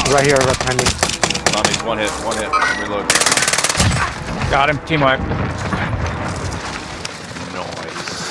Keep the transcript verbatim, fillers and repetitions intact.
Right here, right behind me. Tommy's one hit, one hit. Reload. Got him. Team wipe. Nice.